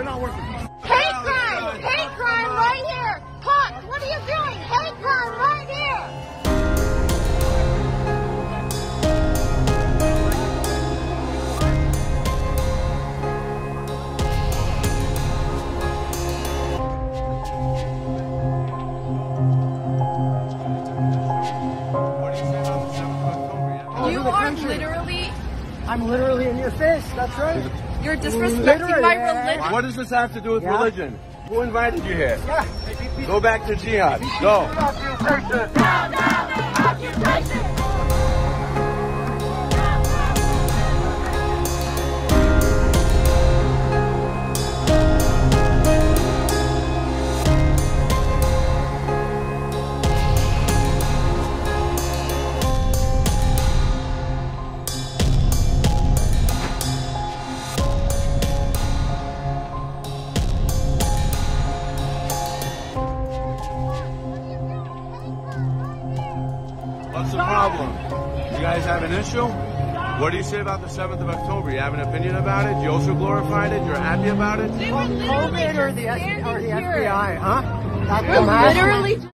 not working. Hate crime! Hate crime right here! Cops, what are you doing? Hate crime right here! You are literally... I'm literally in your face, that's right. You're disrespecting my religion. What does this have to do with religion? Who invited you here? Yeah. Go back to jihad. Go. Down, down, occupation! What's the problem? You guys have an issue? What do you say about the 7th of October? You have an opinion about it? You also glorified it? You're happy about it? We were literally COVID or the FBI, huh? We're literally...